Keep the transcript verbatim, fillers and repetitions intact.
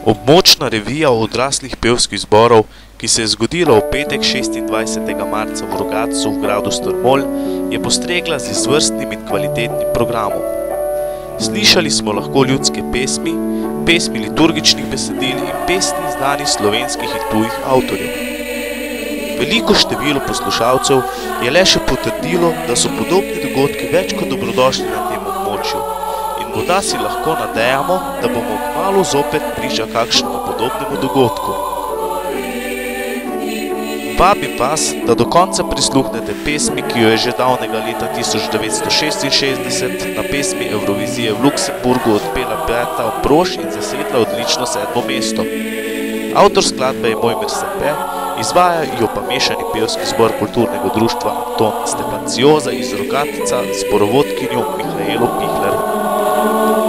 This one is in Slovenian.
Območna revija odraslih pevskih zborov, ki se je zgodila v petek šestindvajsetega marca v Rogatcu v gradu Strmol, je postregla z izvrstnim in kvalitetnim programom. Slišali smo lahko ljudske pesmi, pesmi liturgičnih besedil in pesmi znanih slovenskih in tujih avtorjev. Veliko število poslušalcev je le še potrdilo, da so podobni dogodki več kot dobrodošli na tem območju in morda si lahko nadejamo, da bomo kmalu zopet priča kakšnemu podobnemu dogodku. Vabim vas, da do konca prisluhnete pesmi, ki jo je že davnega leta tisoč devetsto šestinšestdeset na pesmi Evrovizije v Luksemburgu odpela Beata Ambrož in zasedla odlično sedmo mesto. Avtor skladbe je Mojmir Sepe, izvaja jo pa mešani pevski zbor kulturnega društva Anton Stepancioza iz Rogatca z zborovodkinjo Mihaelo Pihler.